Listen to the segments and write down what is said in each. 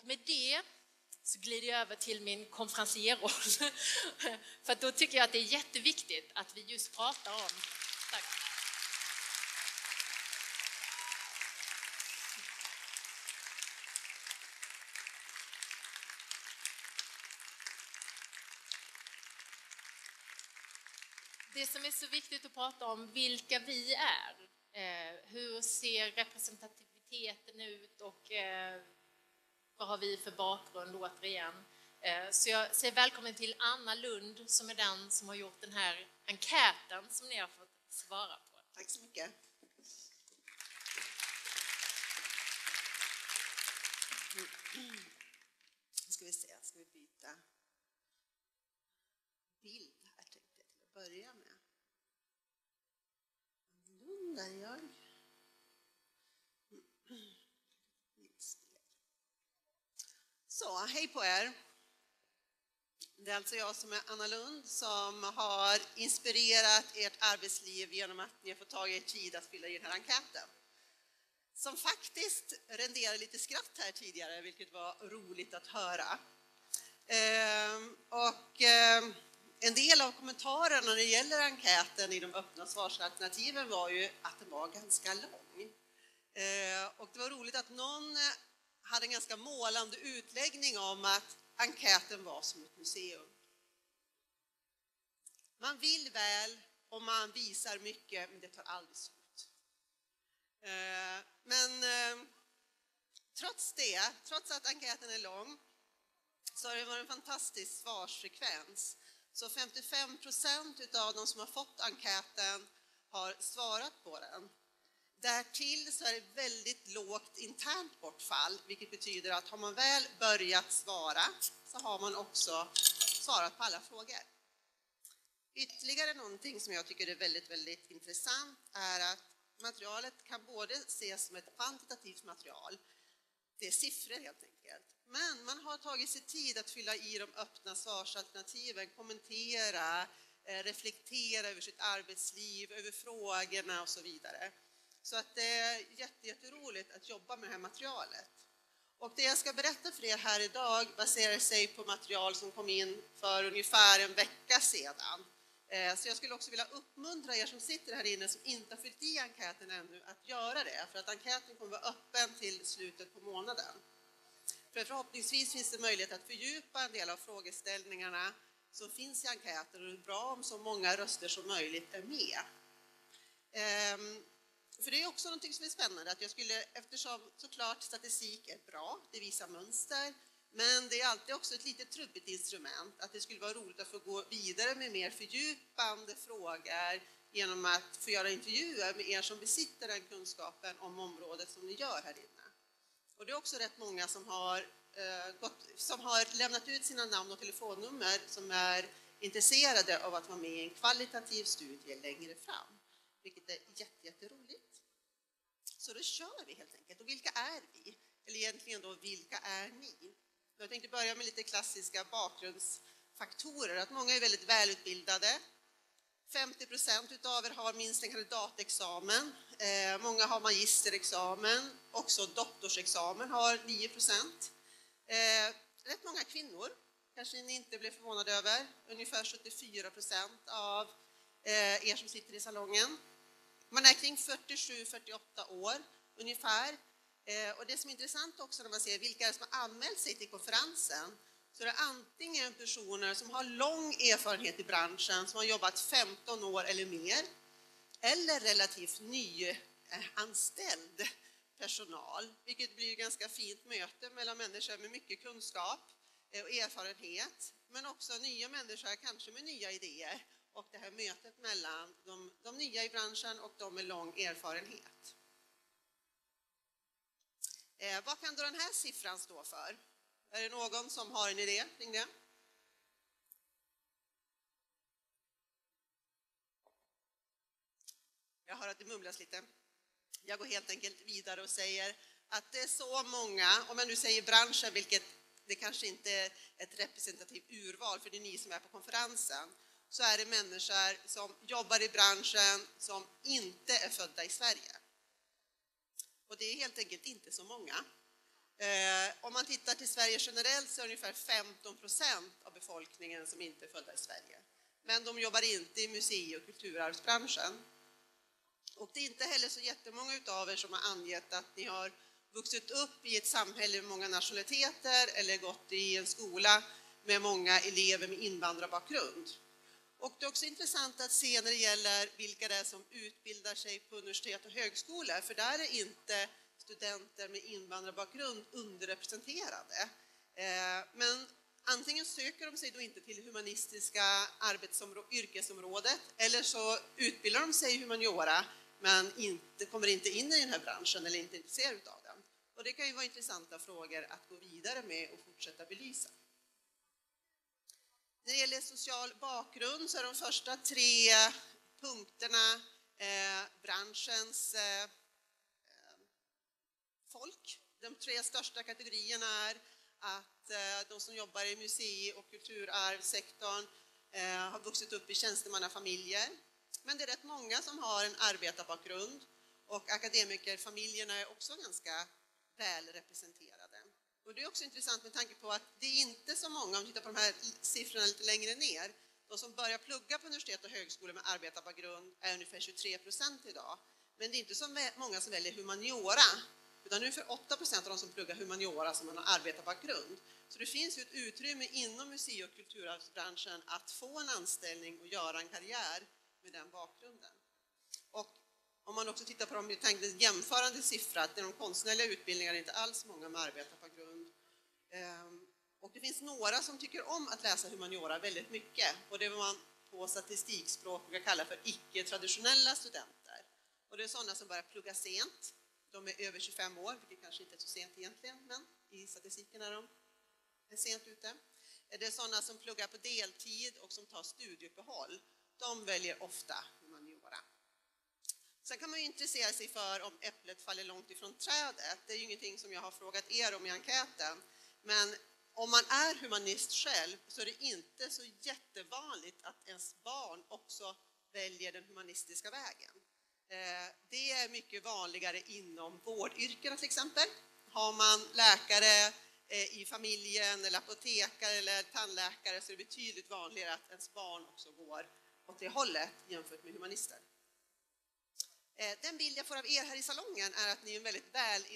med det så glider jag över till min konferencierroll. För då tycker jag att det är jätteviktigt att vi just pratar om... Tack. Det som är så viktigt att prata om vilka vi är. Hur ser representativiteten ut och vad har vi för bakgrund återigen. Så jag säger välkommen till Anna Lund som är den som har gjort den här enkäten som ni har fått svara på. Tack så mycket. Ska vi se, ska vi byta bild här tänkte jag till att börja med. Lund är jag. Så, hej på er. Det är alltså jag som är Anna Lund som har inspirerat ert arbetsliv genom att ni har fått tag i er tid att fylla i den här enkäten. Som faktiskt renderade lite skratt här tidigare, vilket var roligt att höra. En del av kommentarerna när det gäller enkäten i de öppna svarsalternativen var ju att den var ganska lång. Och det var roligt att någon hade en ganska målande utläggning om att enkäten var som ett museum. Man vill väl och man visar mycket, men det tar aldrig slut. Men trots att enkäten är lång, så har det varit en fantastisk svarsfrekvens. Så 55% av de som har fått enkäten har svarat på den. Därtill så är det väldigt lågt internt bortfall, vilket betyder att har man väl börjat svara så har man också svarat på alla frågor. Ytterligare någonting som jag tycker är väldigt, väldigt intressant är att materialet kan både ses som ett kvantitativt material, det är siffror helt enkelt, men man har tagit sig tid att fylla i de öppna svarsalternativen, kommentera, reflektera över sitt arbetsliv, över frågorna och så vidare. Så att det är jätteroligt att jobba med det här materialet. Och det jag ska berätta för er här idag baserar sig på material som kom in för ungefär en vecka sedan. Så jag skulle också vilja uppmuntra er som sitter här inne som inte har fyllt i enkäten ännu att göra det. För att enkäten kommer vara öppen till slutet på månaden. För förhoppningsvis finns det möjlighet att fördjupa en del av frågeställningarna som finns i enkäten. Och det är bra om så många röster som möjligt är med. För det är också något som är spännande, att eftersom såklart statistik är bra, det visar mönster, men det är alltid också ett lite trubbigt instrument, att det skulle vara roligt att få gå vidare med mer fördjupande frågor genom att få göra intervjuer med er som besitter den kunskapen om området som ni gör här inne. Och det är också rätt många som har lämnat ut sina namn och telefonnummer som är intresserade av att vara med i en kvalitativ studie längre fram. Vilket är jätteroligt. Så då kör vi helt enkelt. Och vilka är vi? Eller egentligen då, vilka är ni? Jag tänkte börja med lite klassiska bakgrundsfaktorer. Att många är väldigt välutbildade. 50% av er har minst en kandidatexamen. Många har magisterexamen. Också doktorsexamen har 9%. Rätt många kvinnor. Kanske ni inte blev förvånade över. Ungefär 74% av er som sitter i salongen. Man är kring 47-48 år ungefär. Och det som är intressant också när man ser vilka som har anmält sig till konferensen, så är det antingen personer som har lång erfarenhet i branschen, som har jobbat 15 år eller mer, eller relativt nyanställd personal, vilket blir ett ganska fint möte mellan människor med mycket kunskap och erfarenhet, men också nya människor kanske med nya idéer. Och det här mötet mellan de nya i branschen och de med lång erfarenhet. Vad kan då den här siffran stå för? Är det någon som har en idé kring det? Jag hör att det mumlas lite. Jag går helt enkelt vidare och säger att det är så många, om jag nu säger branschen, vilket det kanske inte är ett representativt urval för det är ni som är på konferensen, så är det människor som jobbar i branschen som inte är födda i Sverige. Och det är helt enkelt inte så många. Om man tittar till Sverige generellt så är det ungefär 15% av befolkningen som inte är födda i Sverige. Men de jobbar inte i musei- och kulturarvsbranschen. Och det är inte heller så jättemånga utav er som har angett att ni har vuxit upp i ett samhälle med många nationaliteter eller gått i en skola med många elever med invandrarbakgrund. Och det är också intressant att se när det gäller vilka det är som utbildar sig på universitet och högskolor, för där är inte studenter med invandrarbakgrund underrepresenterade. Men antingen söker de sig då inte till humanistiska yrkesområdet eller så utbildar de sig i humaniora men kommer inte in i den här branschen eller inte är intresserade av den. Och det kan ju vara intressanta frågor att gå vidare med och fortsätta belysa. När det gäller social bakgrund så är de första 3 punkterna branschens folk. De 3 största kategorierna är att de som jobbar i musei- och kulturarvssektorn har vuxit upp i tjänstemannafamiljer. Men det är rätt många som har en arbetarbakgrund och akademikerfamiljerna är också ganska väl representerade. Och det är också intressant med tanke på att det är inte så många, om vi tittar på de här siffrorna lite längre ner, de som börjar plugga på universitet och högskolor med arbetarbakgrund är ungefär 23% idag. Men det är inte så många som väljer humaniora, utan ungefär 8% av de som pluggar humaniora som har arbetarbakgrund. Så det finns ju ett utrymme inom musei- och kulturarvsbranschen att få en anställning och göra en karriär med den bakgrunden. Och om man också tittar på de jämförande siffror, att de konstnärliga utbildningarna är inte alls många med arbetarbakgrund. Och det finns några som tycker om att läsa humaniora väldigt mycket. Och det är vad man på statistikspråk brukar kalla för icke-traditionella studenter. Och det är sådana som börjar plugga sent. De är över 25 år, vilket kanske inte är så sent egentligen, men i statistiken är de sent ute. Det är sådana som pluggar på deltid och som tar studieuppehåll. De väljer ofta humaniora. Sen kan man ju intressera sig för om äpplet faller långt ifrån trädet. Det är ju ingenting som jag har frågat er om i enkäten. Men om man är humanist själv så är det inte så jättevanligt att ens barn också väljer den humanistiska vägen. Det är mycket vanligare inom vårdyrkena till exempel. Har man läkare i familjen eller apotekare eller tandläkare så är det betydligt vanligare att ens barn också går åt det hållet jämfört med humanister. Den bild jag får av er här i salongen är att ni är väldigt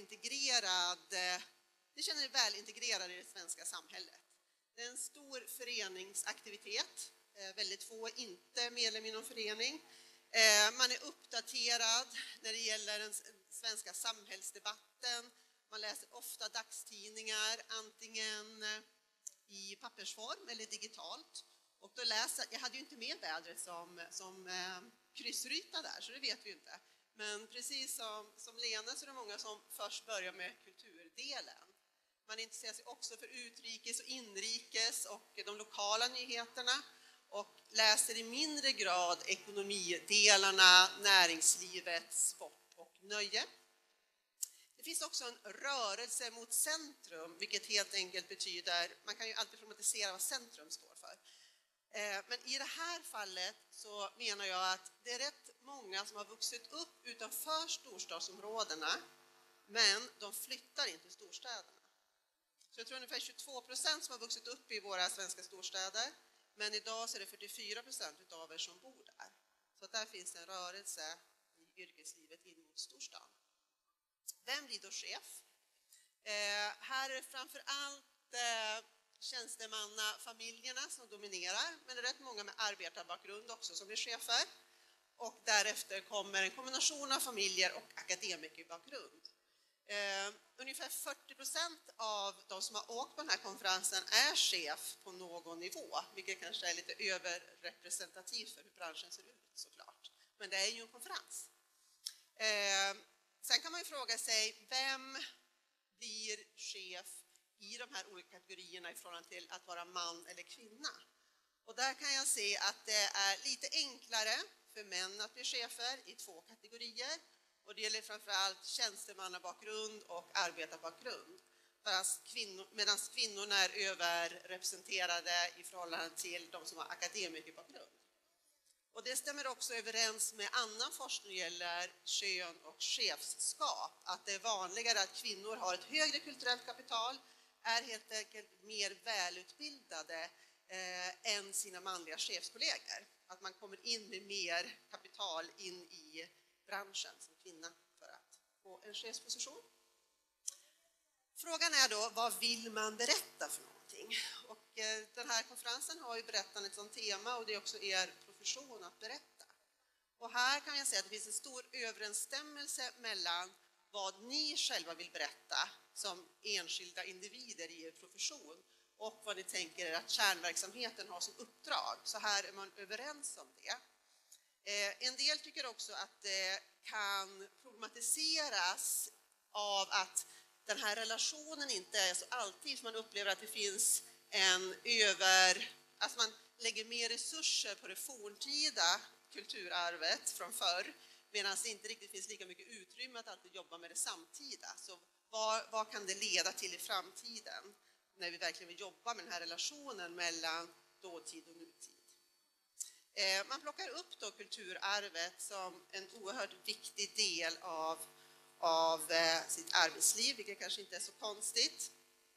ni känner er väl integrerade i det svenska samhället. Det är en stor föreningsaktivitet, väldigt få är inte medlem i någon förening. Man är uppdaterad när det gäller den svenska samhällsdebatten. Man läser ofta dagstidningar, antingen i pappersform eller digitalt. Och då jag hade ju inte med vädret som kryssryta där, så det vet vi ju inte. Men precis som Lena så är det många som först börjar med kulturdelen. Man intresserar sig också för utrikes och inrikes och de lokala nyheterna och läser i mindre grad ekonomidelarna, näringslivet, sport och nöje. Det finns också en rörelse mot centrum, vilket helt enkelt betyder, man kan ju alltid problematisera vad centrum står för. Men i det här fallet så menar jag att det är rätt många som har vuxit upp utanför storstadsområdena, men de flyttar inte till storstäderna. Så jag tror ungefär 22% som har vuxit upp i våra svenska storstäder, men idag så är det 44% av er som bor där. Så där finns en rörelse i yrkeslivet in mot storstad. Vem blir då chef? Här är det framför allt tjänstemannafamiljerna som dominerar, men det är rätt många med arbetarbakgrund också som blir chefer. Och därefter kommer en kombination av familjer och akademikerbakgrund. Ungefär 40% av de som har åkt på den här konferensen är chef på någon nivå, vilket kanske är lite överrepresentativt för hur branschen ser ut såklart. Men det är ju en konferens. Sen kan man ju fråga sig, vem blir chef i de här olika kategorierna i förhållande till att vara man eller kvinna? Och där kan jag se att det är lite enklare för män att bli chefer i 2 kategorier. Och det gäller framförallt tjänstemannabakgrund och arbetarbakgrund. Medan kvinnorna är överrepresenterade i förhållande till de som har akademikerbakgrund. Och det stämmer också överens med annan forskning när det gäller kön och chefskap. Att det är vanligare att kvinnor har ett högre kulturellt kapital, är helt enkelt mer välutbildade än sina manliga chefskollegor. Att man kommer in med mer kapital in i branschen som kvinna för att få en chefsposition. Frågan är då, vad vill man berätta för någonting? Och den här konferensen har ju berättandet som tema och det är också er profession att berätta. Och här kan jag säga att det finns en stor överensstämmelse mellan vad ni själva vill berätta som enskilda individer i er profession och vad ni tänker er att kärnverksamheten har som uppdrag. Så här är man överens om det. En del tycker också att det kan problematiseras av att den här relationen inte är så alltid, för man upplever att det finns att man lägger mer resurser på det forntida kulturarvet från förr, medan det inte riktigt finns lika mycket utrymme att alltid jobba med det samtida. Så vad kan det leda till i framtiden när vi verkligen vill jobba med den här relationen mellan dåtid och nutid? Man plockar upp då kulturarvet som en oerhört viktig del av sitt arbetsliv, vilket kanske inte är så konstigt.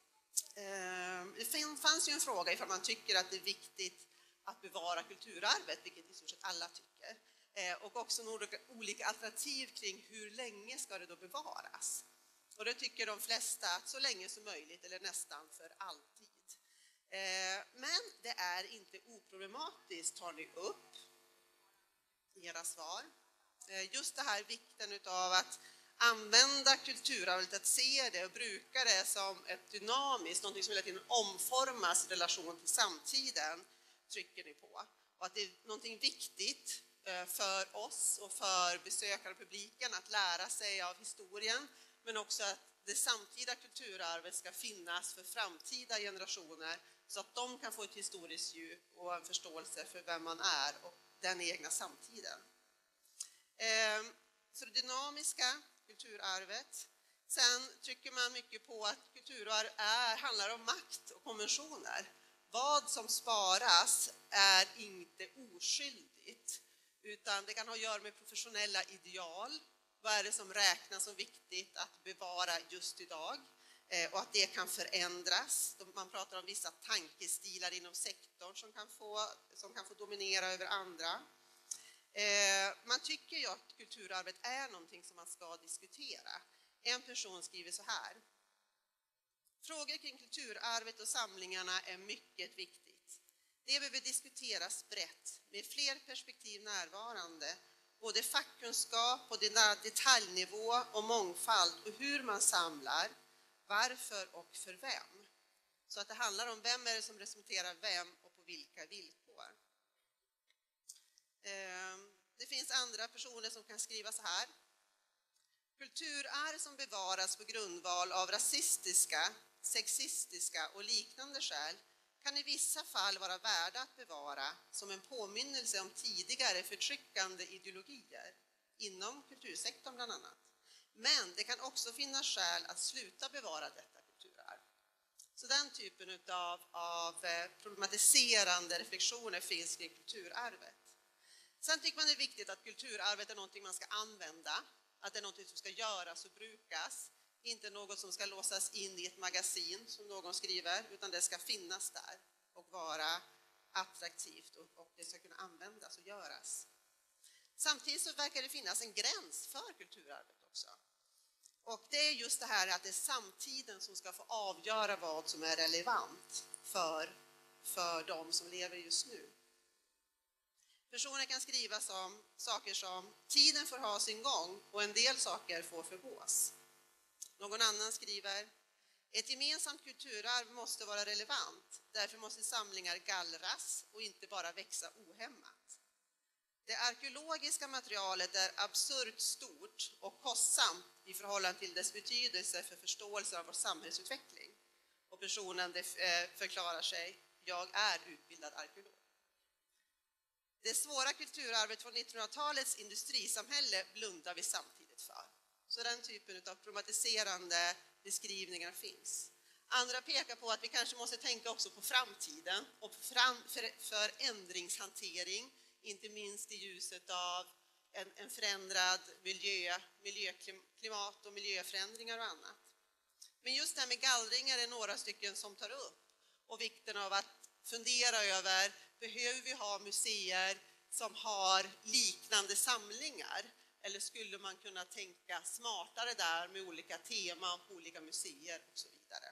Det fanns ju en fråga ifall man tycker att det är viktigt att bevara kulturarvet, vilket i stort sett alla tycker. Och också några olika alternativ kring hur länge ska det då bevaras. Och det tycker de flesta att så länge som möjligt eller nästan för alltid. Men det är inte oproblematiskt, tar ni upp i era svar. Just det här vikten av att använda kulturarvet, att se det och bruka det som ett dynamiskt, någonting som hela tiden omformas i relation till samtiden, trycker ni på. Och att det är någonting viktigt för oss och för besökare och publiken att lära sig av historien, men också att det samtida kulturarvet ska finnas för framtida generationer så att de kan få ett historiskt djup och en förståelse för vem man är och den egna samtiden. Så det dynamiska kulturarvet. Sen trycker man mycket på att kulturarv handlar om makt och konventioner. Vad som sparas är inte oskyldigt, utan det kan ha att göra med professionella ideal. Vad är det som räknas som viktigt att bevara just idag? Och att det kan förändras. Man pratar om vissa tankestilar inom sektorn som kan få dominera över andra. Man tycker ju att kulturarvet är någonting som man ska diskutera. En person skriver så här: frågor kring kulturarvet och samlingarna är mycket viktigt. Det behöver diskuteras brett med fler perspektiv närvarande, både fackkunskap på detaljnivå och mångfald och hur man samlar, varför och för vem. Så att det handlar om vem är det som representerar vem och på vilka villkor. Det finns andra personer som kan skriva så här: kulturarv som bevaras på grundval av rasistiska, sexistiska och liknande skäl kan i vissa fall vara värda att bevara som en påminnelse om tidigare förtryckande ideologier inom kultursektorn bland annat. Men det kan också finnas skäl att sluta bevara detta kulturarv. Så den typen av problematiserande reflektioner finns kring kulturarvet. Sen tycker man det är viktigt att kulturarvet är någonting man ska använda, att det är någonting som ska göras och brukas, inte något som ska låsas in i ett magasin som någon skriver, utan det ska finnas där och vara attraktivt och det ska kunna användas och göras. Samtidigt så verkar det finnas en gräns för kulturarvet också. Och det är just det här att det är samtiden som ska få avgöra vad som är relevant för de som lever just nu. Personer kan skriva saker som tiden får ha sin gång och en del saker får förgås. Någon annan skriver: ett gemensamt kulturarv måste vara relevant, därför måste samlingar gallras och inte bara växa ohämmat. Det arkeologiska materialet är absurt stort och kostsamt i förhållande till dess betydelse för förståelse av vår samhällsutveckling. Och personen förklarar sig: jag är utbildad arkeolog. Det svåra kulturarvet från 1900-talets industrisamhälle blundar vi samtidigt för. Så den typen av problematiserande beskrivningar finns. Andra pekar på att vi kanske måste tänka också på framtiden och förändringshantering inte minst i ljuset av en förändrad klimat och miljöförändringar och annat. Men just det här med gallring är det några stycken som tar upp, och vikten av att fundera över, behöver vi ha museer som har liknande samlingar? Eller skulle man kunna tänka smartare där med olika teman på olika museer och så vidare?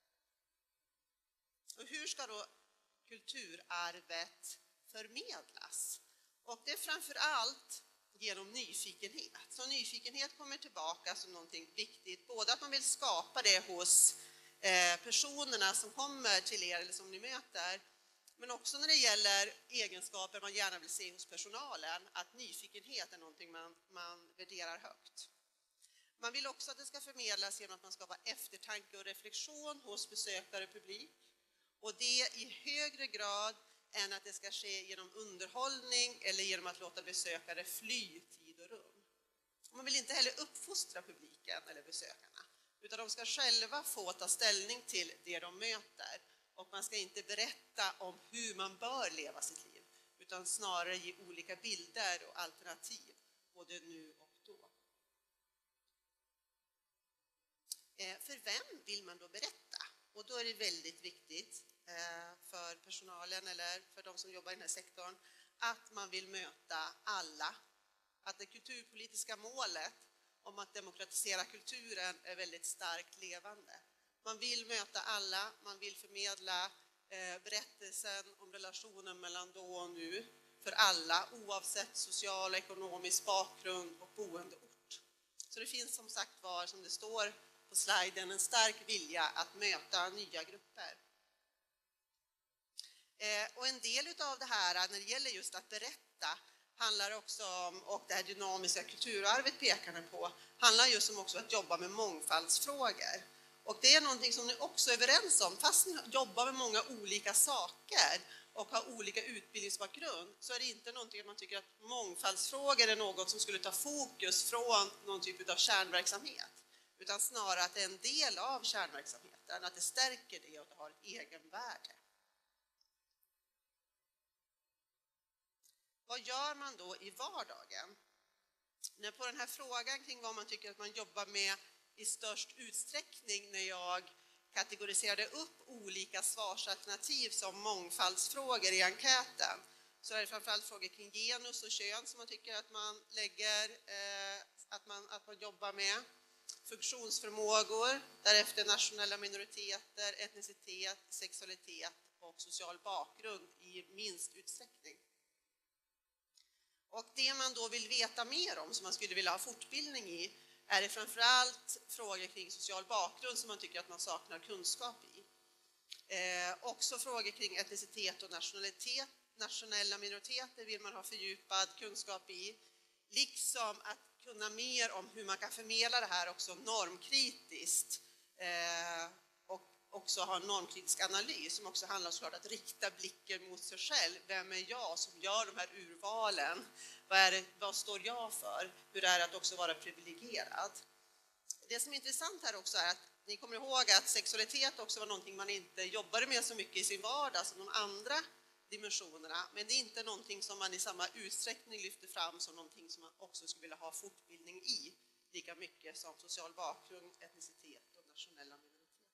Och hur ska då kulturarvet förmedlas? Och det är framför allt genom nyfikenhet. Så nyfikenhet kommer tillbaka som någonting viktigt. Både att man vill skapa det hos personerna som kommer till er eller som ni möter, men också när det gäller egenskaper man gärna vill se hos personalen, att nyfikenhet är någonting man värderar högt. Man vill också att det ska förmedlas genom att man skapar eftertanke och reflektion hos besökare och publik. Och det i högre grad än att det ska ske genom underhållning eller genom att låta besökare fly tid och rum. Och man vill inte heller uppfostra publiken eller besökarna, utan de ska själva få ta ställning till det de möter. Och man ska inte berätta om hur man bör leva sitt liv, utan snarare ge olika bilder och alternativ, både nu och då. För vem vill man då berätta? Och då är det väldigt viktigt för personalen eller för de som jobbar i den här sektorn att man vill möta alla. Att det kulturpolitiska målet om att demokratisera kulturen är väldigt starkt levande. Man vill möta alla, man vill förmedla berättelsen om relationen mellan då och nu för alla, oavsett social och ekonomisk bakgrund och boendeort. Så det finns som sagt var, som det står på sliden, en stark vilja att möta nya grupper. Och en del av det här när det gäller just att berätta handlar också om, och det här dynamiska kulturarvet pekar på, handlar just om också att jobba med mångfaldsfrågor. Och det är någonting som ni också är överens om, fast ni jobbar med många olika saker och har olika utbildningsbakgrund, så är det inte någonting att man tycker att mångfaldsfrågor är något som skulle ta fokus från någon typ av kärnverksamhet. Utan snarare att det är en del av kärnverksamheten, att det stärker det och det har ett egenvärde. Vad gör man då i vardagen? På den här frågan kring vad man tycker att man jobbar med i störst utsträckning, när jag kategoriserade upp olika svarsalternativ som mångfaldsfrågor i enkäten, så är det framförallt frågor kring genus och kön som man tycker att man lägger, att man jobbar med. Funktionsförmågor, därefter nationella minoriteter, etnicitet, sexualitet och social bakgrund i minst utsträckning. Och det man då vill veta mer om, som man skulle vilja ha fortbildning i, är det framförallt frågor kring social bakgrund som man tycker att man saknar kunskap i. Också frågor kring etnicitet och nationalitet, nationella minoriteter vill man ha fördjupad kunskap i, liksom att kunna mer om hur man kan förmedla det här också normkritiskt och också ha en normkritisk analys som också handlar såklart att rikta blicken mot sig själv. Vem är jag som gör de här urvalen? Vad står jag för? Hur är det att också vara privilegierad? Det som är intressant här också är att ni kommer ihåg att sexualitet också var någonting man inte jobbade med så mycket i sin vardag som de andra dimensionerna, men det är inte någonting som man i samma utsträckning lyfter fram som någonting som man också skulle vilja ha fortbildning i, lika mycket som social bakgrund, etnicitet och nationella minoriteter.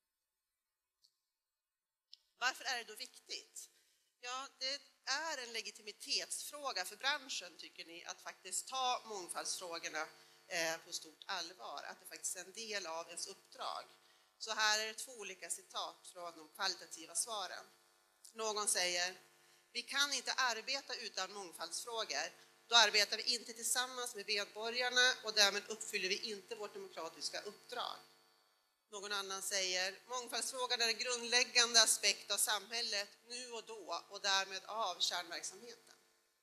Varför är det då viktigt? Ja, det är en legitimitetsfråga för branschen, tycker ni, att faktiskt ta mångfaldsfrågorna på stort allvar, att det faktiskt är en del av ens uppdrag. Så här är det 2 olika citat från de kvalitativa svaren. Någon säger: vi kan inte arbeta utan mångfaldsfrågor. Då arbetar vi inte tillsammans med medborgarna och därmed uppfyller vi inte vårt demokratiska uppdrag. Någon annan säger: mångfaldsfrågan är en grundläggande aspekt av samhället nu och då och därmed av kärnverksamheten.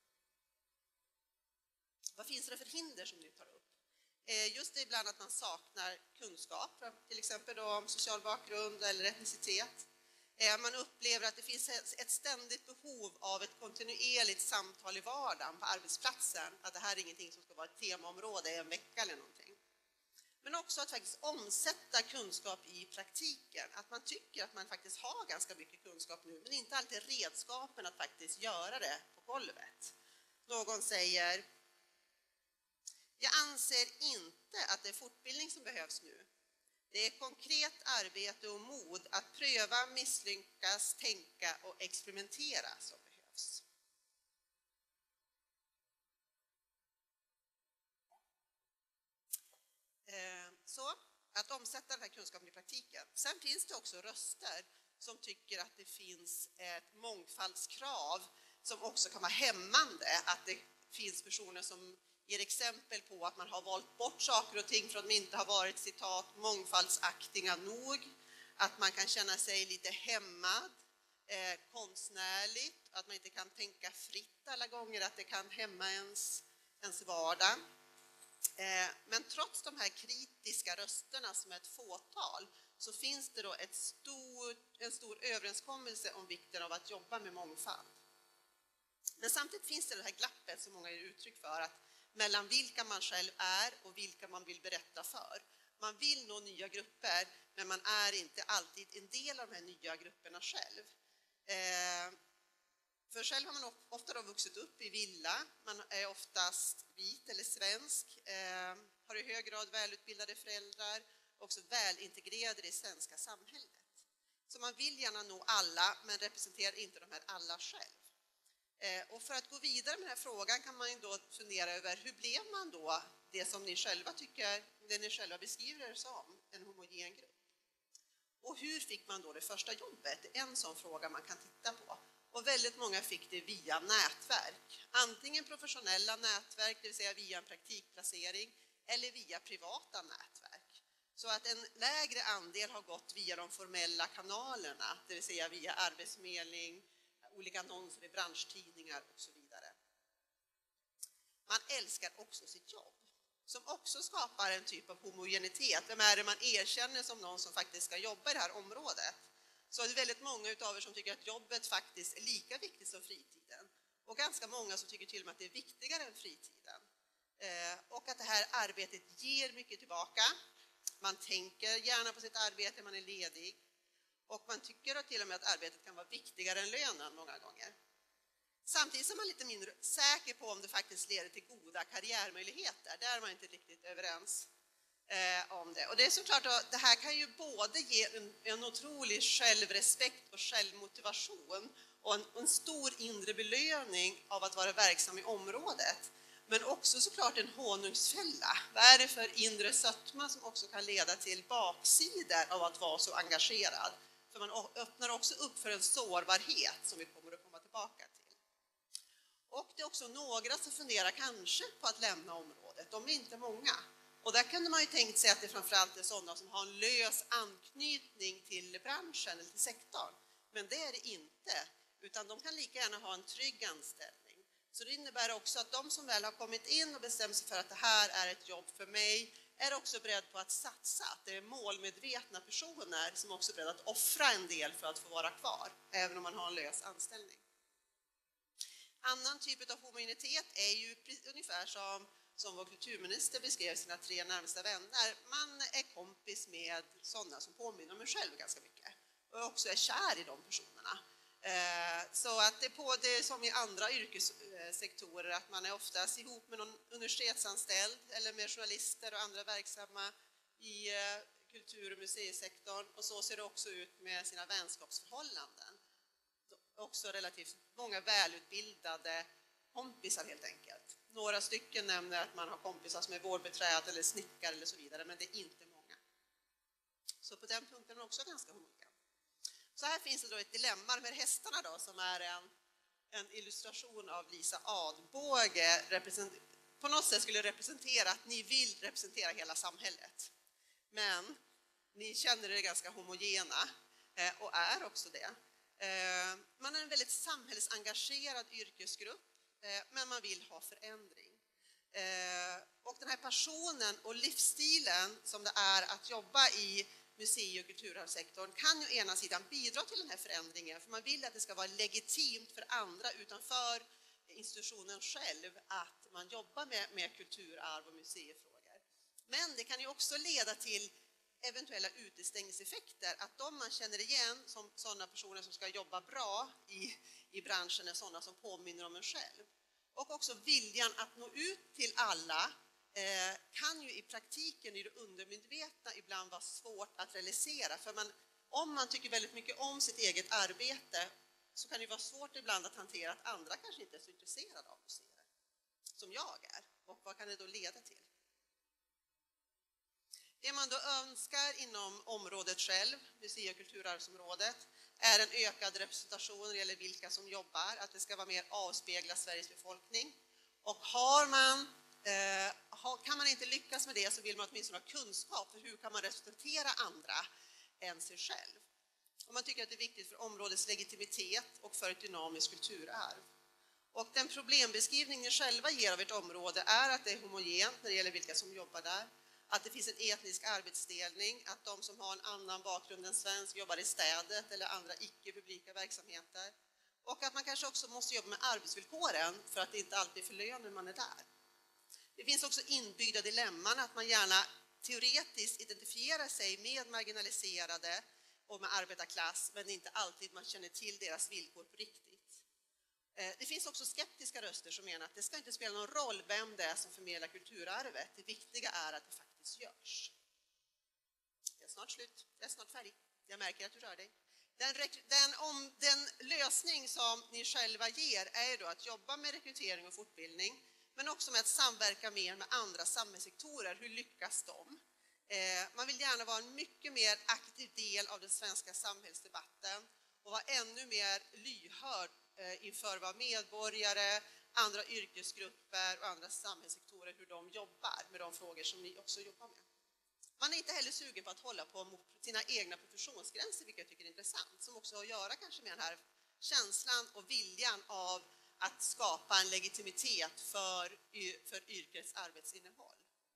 Vad finns det för hinder som ni tar upp? Just det, ibland att man saknar kunskap, till exempel då om social bakgrund eller etnicitet. Man upplever att det finns ett ständigt behov av ett kontinuerligt samtal i vardagen på arbetsplatsen. Att det här är ingenting som ska vara ett temaområde i en vecka eller någonting. Men också att faktiskt omsätta kunskap i praktiken. Att man tycker att man faktiskt har ganska mycket kunskap nu, men inte alltid redskapen att faktiskt göra det på golvet. Någon säger: jag anser inte att det är fortbildning som behövs nu. Det är konkret arbete och mod att pröva, misslyckas, tänka och experimentera som behövs. Så att omsätta den här kunskapen i praktiken. Sen finns det också röster som tycker att det finns ett mångfaldskrav som också kan vara hämmande. Att det finns personer som ger exempel på att man har valt bort saker och ting för att de inte har varit, citat, mångfaldsaktiga nog. Att man kan känna sig lite hämmad, konstnärligt, att man inte kan tänka fritt alla gånger, att det kan hämma ens vardag. Men trots de här kritiska rösterna som är ett fåtal så finns det då en stor överenskommelse om vikten av att jobba med mångfald. Men samtidigt finns det här glappet som många ger uttryck för, att mellan vilka man själv är och vilka man vill berätta för. Man vill nå nya grupper, men man är inte alltid en del av de här nya grupperna själv. För själv har man ofta då vuxit upp i villa, man är oftast vit eller svensk, har i hög grad välutbildade föräldrar och också välintegrerade i det svenska samhället. Så man vill gärna nå alla, men representerar inte de här alla själv. Och för att gå vidare med den här frågan kan man ju då fundera över hur blev man då det som ni själva tycker, det ni själva beskriver er som, en homogen grupp. Och hur fick man då det första jobbet? En sån fråga man kan titta på. Och väldigt många fick det via nätverk. Antingen professionella nätverk, det vill säga via en praktikplacering, eller via privata nätverk. Så att en lägre andel har gått via de formella kanalerna, det vill säga via arbetsförmedling, olika annonser i branschtidningar och så vidare. Man älskar också sitt jobb, som också skapar en typ av homogenitet. Vem är det man erkänner som någon som faktiskt ska jobba i det här området? Så är det väldigt många av er som tycker att jobbet faktiskt är lika viktigt som fritiden. Och ganska många som tycker till och med att det är viktigare än fritiden. Och att det här arbetet ger mycket tillbaka. Man tänker gärna på sitt arbete, man är ledig. Och man tycker till och med att arbetet kan vara viktigare än lönen många gånger. Samtidigt är man lite mindre säker på om det faktiskt leder till goda karriärmöjligheter. Där är man inte riktigt överens om det. Och det är såklart att det här kan ju både ge en otrolig självrespekt och självmotivation och en stor inre belöning av att vara verksam i området. Men också såklart en honungsfälla. Vad är det för inre sötma som också kan leda till baksidor av att vara så engagerad? För man öppnar också upp för en sårbarhet som vi kommer att komma tillbaka till. Och det är också några som funderar kanske på att lämna området. De är inte många. Och där kunde man ju tänkt sig att det framförallt är sådana som har en lös anknytning till branschen eller till sektorn. Men det är det inte, utan de kan lika gärna ha en trygg anställning. Så det innebär också att de som väl har kommit in och bestämt sig för att det här är ett jobb för mig är också beredd på att satsa. Att det är målmedvetna personer som också är beredda att offra en del för att få vara kvar, även om man har en lös anställning. Annan typ av homogenitet är ju ungefär som vår kulturminister beskrev sina 3 närmaste vänner. Man är kompis med sådana som påminner om en själv ganska mycket. Och också är kär i de personerna. Så att det är på det som i andra yrkessektorer, att man är oftast ihop med någon universitetsanställd eller med journalister och andra verksamma i kultur- och museisektorn. Och så ser det också ut med sina vänskapsförhållanden. Också relativt många välutbildade kompisar helt enkelt. Några stycken nämner att man har kompisar som är vårdbiträde eller snickare eller så vidare, men det är inte många. Så på den punkten är det också ganska homogen. Så här finns det då ett dilemma med hästarna då, som är en illustration av Lisa Adbåge. På något sätt skulle representera att ni vill representera hela samhället. Men ni känner er ganska homogena och är också det. Man är en väldigt samhällsengagerad yrkesgrupp, men man vill ha förändring. Och den här passionen och livsstilen som det är att jobba i musei- och kulturarvssektorn kan ju ena sidan bidra till den här förändringen, för man vill att det ska vara legitimt för andra utanför institutionen själv att man jobbar med kulturarv och museifrågor. Men det kan ju också leda till eventuella utestängningseffekter, att de man känner igen som sådana personer som ska jobba bra i branschen är sådana som påminner om en själv. Och också viljan att nå ut till alla kan ju i praktiken i det undermedvetna ibland vara svårt att realisera. För om man tycker väldigt mycket om sitt eget arbete så kan det vara svårt ibland att hantera att andra kanske inte är så intresserade av museer som jag är. Och vad kan det då leda till? Det man då önskar inom området själv, musei- och kulturarvsområdet, är en ökad representation när det gäller vilka som jobbar, att det ska vara mer avspegla Sveriges befolkning. Och kan man inte lyckas med det så vill man åtminstone ha kunskap för hur kan man representera andra än sig själv. Och man tycker att det är viktigt för områdets legitimitet och för ett dynamiskt kulturarv. Och den problembeskrivning ni själva ger av ert område är att det är homogent när det gäller vilka som jobbar där. Att det finns en etnisk arbetsdelning, att de som har en annan bakgrund än svensk jobbar i städet eller andra icke-publika verksamheter. Och att man kanske också måste jobba med arbetsvillkoren för att det inte alltid är för lönen man är där. Det finns också inbyggda dilemman att man gärna teoretiskt identifierar sig med marginaliserade och med arbetarklass, men inte alltid man känner till deras villkor på riktigt. Det finns också skeptiska röster som menar att det ska inte spela någon roll vem det är som förmedlar kulturarvet. Det viktiga är att det faktiskt görs. Det är snart slut. Det är snart färdigt. Jag märker att du rör dig. Den lösning som ni själva ger är då att jobba med rekrytering och fortbildning, men också med att samverka mer med andra samhällssektorer. Hur lyckas de? Man vill gärna vara en mycket mer aktiv del av den svenska samhällsdebatten och vara ännu mer lyhörd inför vad medborgare, andra yrkesgrupper och andra samhällssektorer, hur de jobbar med de frågor som ni också jobbar med. Man är inte heller sugen på att hålla på mot sina egna professionsgränser, vilket jag tycker är intressant, som också har att göra kanske med den här känslan och viljan av att skapa en legitimitet för yrkets arbetsinnehåll.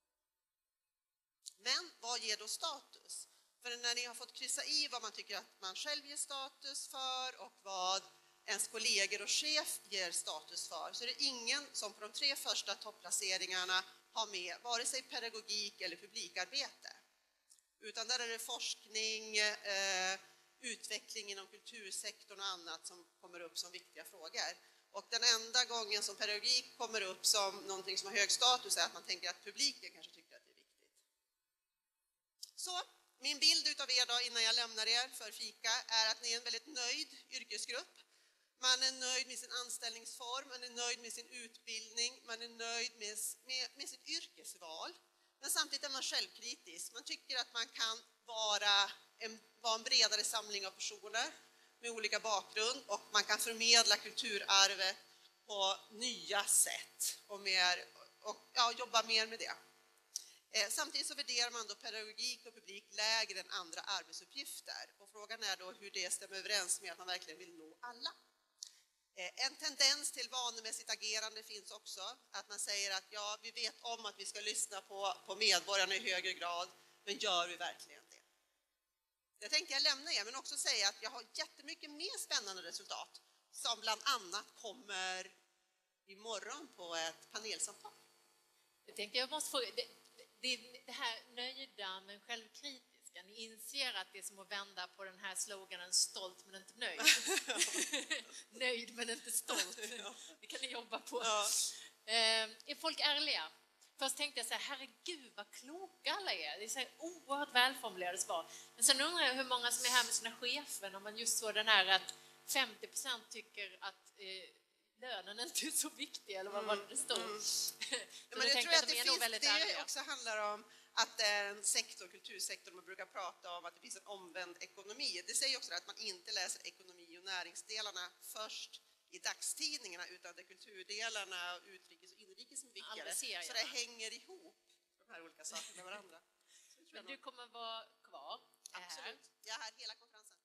Men vad ger då status? För när ni har fått kryssa i vad man tycker att man själv ger status för och vad ens kollegor och chef ger status för, så är det ingen som på de 3 första topplaceringarna har med vare sig pedagogik eller publikarbete. Utan där är det forskning, utveckling inom kultursektorn och annat som kommer upp som viktiga frågor. Och den enda gången som pedagogik kommer upp som någonting som har hög status är att man tänker att publiken kanske tycker att det är viktigt. Så min bild utav er då innan jag lämnar er för fika är att ni är en väldigt nöjd yrkesgrupp. Man är nöjd med sin anställningsform, man är nöjd med sin utbildning, man är nöjd med sitt yrkesval. Men samtidigt är man självkritisk. Man tycker att man kan vara en bredare samling av personer med olika bakgrund och man kan förmedla kulturarvet på nya sätt och jobba mer med det. Samtidigt så värderar man då pedagogik och publik lägre än andra arbetsuppgifter. Och frågan är då hur det stämmer överens med att man verkligen vill nå alla. En tendens till vanemässigt agerande finns också. Att man säger att ja, vi vet om att vi ska lyssna på medborgarna i högre grad, men gör vi verkligen det? Jag tänkte jag lämna er, men också säga att jag har jättemycket mer spännande resultat som bland annat kommer imorgon på ett panelsamtal. Jag tänkte jag måste fråga, det här nöjda men självkritiska, ni inser att det är som att vända på den här sloganen stolt men inte nöjd. Nöjd men inte stolt. Det kan ni jobba på. Ja. Är folk ärliga? Först tänkte jag så här, herregud vad kloka alla är. Det är så här oerhört välformulerade svar. Men sen undrar jag hur många som är här med sina chefer när man just såg den här att 50% tycker att lönen inte är så viktig, eller vad var det stod? Men jag tror att det också handlar om att det är en sektor, kultursektorn, man brukar prata om att det finns en omvänd ekonomi. Det säger också att man inte läser ekonomi och näringsdelarna först i dagstidningarna, utan det är kulturdelarna, utrikes och inrikes som är viktigare. Så det hänger ihop, de här olika sakerna med varandra. Men du kommer vara kvar? Absolut. Jag är här hela konferensen.